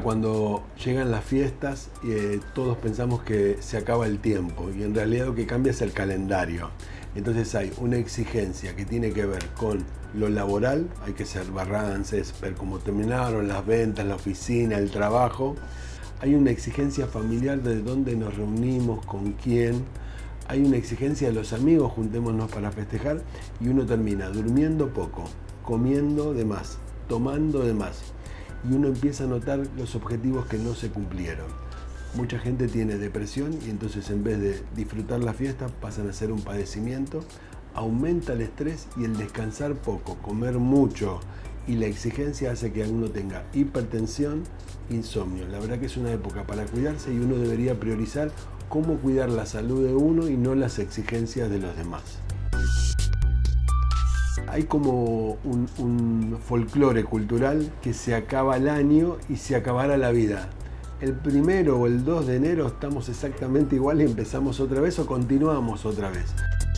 Cuando llegan las fiestas, todos pensamos que se acaba el tiempo y en realidad lo que cambia es el calendario. Entonces hay una exigencia que tiene que ver con lo laboral, hay que hacer balances, ver cómo terminaron las ventas, la oficina, el trabajo. Hay una exigencia familiar de dónde nos reunimos, con quién. Hay una exigencia de los amigos, juntémonos para festejar, y uno termina durmiendo poco, comiendo de más, tomando de más. Y uno empieza a notar los objetivos que no se cumplieron. Mucha gente tiene depresión y entonces en vez de disfrutar la fiesta pasan a ser un padecimiento. Aumenta el estrés y el descansar poco, comer mucho y la exigencia hace que uno tenga hipertensión, insomnio. La verdad que es una época para cuidarse y uno debería priorizar cómo cuidar la salud de uno y no las exigencias de los demás. Hay como un folclore cultural que se acaba el año y se acabará la vida. El 1 o el 2 de enero estamos exactamente igual y empezamos otra vez o continuamos otra vez.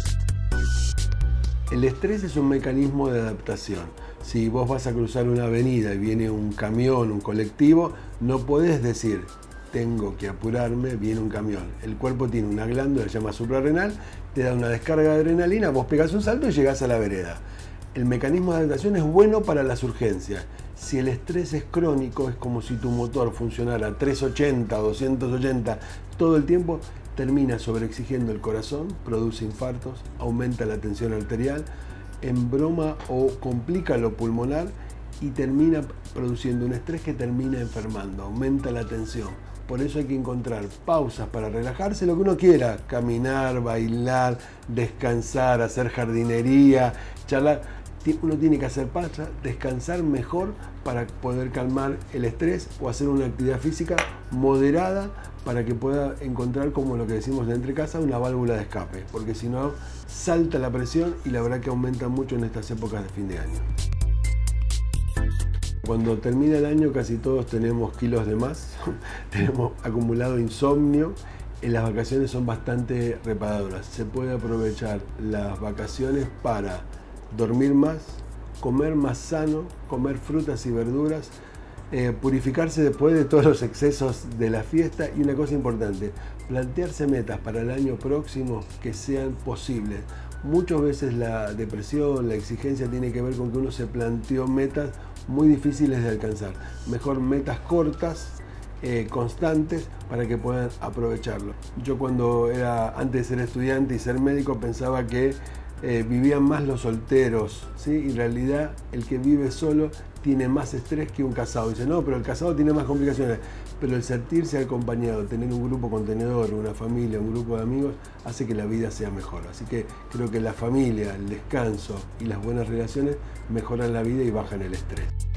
El estrés es un mecanismo de adaptación. Si vos vas a cruzar una avenida y viene un camión, un colectivo, no podés decir tengo que apurarme, viene un camión. El cuerpo tiene una glándula que se llama suprarrenal, te da una descarga de adrenalina, vos pegás un salto y llegás a la vereda. El mecanismo de adaptación es bueno para las urgencias. Si el estrés es crónico, es como si tu motor funcionara a 380 o 280 todo el tiempo, termina sobreexigiendo el corazón, produce infartos, aumenta la tensión arterial, embroma o complica lo pulmonar y termina produciendo un estrés que termina enfermando, aumenta la tensión. Por eso hay que encontrar pausas para relajarse, lo que uno quiera, caminar, bailar, descansar, hacer jardinería, charlar. Uno tiene que hacer pausas, descansar mejor para poder calmar el estrés o hacer una actividad física moderada para que pueda encontrar, como lo que decimos de entre casa, una válvula de escape, porque si no salta la presión y la verdad que aumenta mucho en estas épocas de fin de año. Cuando termina el año casi todos tenemos kilos de más, tenemos acumulado insomnio, las vacaciones son bastante reparadoras. Se puede aprovechar las vacaciones para dormir más, comer más sano, comer frutas y verduras, purificarse después de todos los excesos de la fiesta y una cosa importante, plantearse metas para el año próximo que sean posibles. Muchas veces la depresión, la exigencia tiene que ver con que uno se planteó metas muy difíciles de alcanzar. Mejor metas cortas, constantes, para que puedan aprovecharlo. Yo antes de ser estudiante y ser médico pensaba que vivían más los solteros, ¿sí? Y en realidad el que vive solo tiene más estrés que un casado. Dice, no, pero el casado tiene más complicaciones. Pero el sentirse acompañado, tener un grupo contenedor, una familia, un grupo de amigos, hace que la vida sea mejor. Así que creo que la familia, el descanso y las buenas relaciones mejoran la vida y bajan el estrés.